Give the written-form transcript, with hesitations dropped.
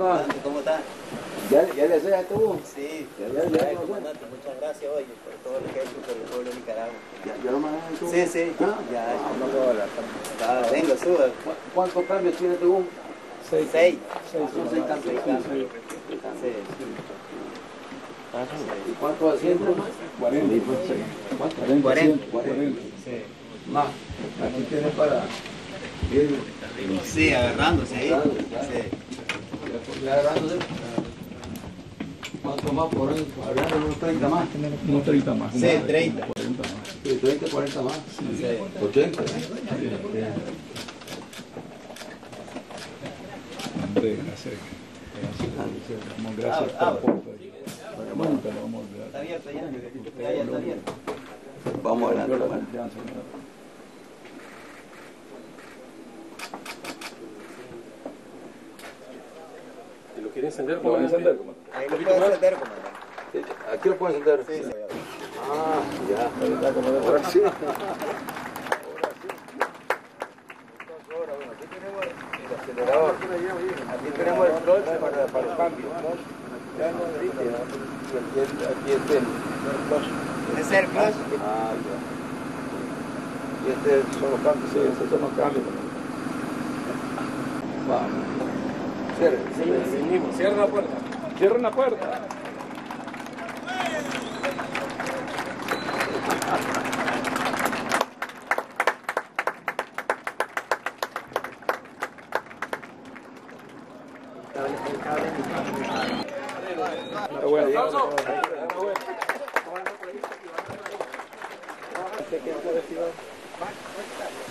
¿Cómo está? ¿Ya le haces a esto? Sí, Ya, comandante, muchas gracias hoy por todo lo que ha hecho por el pueblo de Nicaragua. ¿Ya lo manejas tú? Sí, sí, ya. Venga, suba. ¿Cuántos cambios tiene tu? 6. Son 6 cambios. Sí. ¿Y cuántos asientos? 40. ¿Cuántos? 40. 40. Sí. Más. Aquí tienes para ir Sí, agarrándose ahí. ya agarrándose. ¿Cuánto más por ahí? Hablando de unos 30 más. Unos 30 más. Sí, 30. 40 más. Sí, 30, 40 más. Sí. 80. Andrés, gracias. Gracias por el aporte. Nunca lo vamos a olvidar. Está abierto ya. Ya está abierto. Vamos adelante. Yo la confianza, señor. ¿Y lo quiere encender? ¿Lo van a encender? Ahí lo puede encender, comandante. ¿Aquí lo pueden encender? Sí, sí. Ah, ya. Ahora sí. Aquí tenemos el acelerador. Aquí tenemos el clutch para los cambios. Y aquí está el clutch. ¿Es el clutch? Ah, ya. Y este son los cambios. Sí, esos son los cambios. Vamos. Cierre. Cierra la puerta. Cierren la puerta. Está bueno. ¿Qué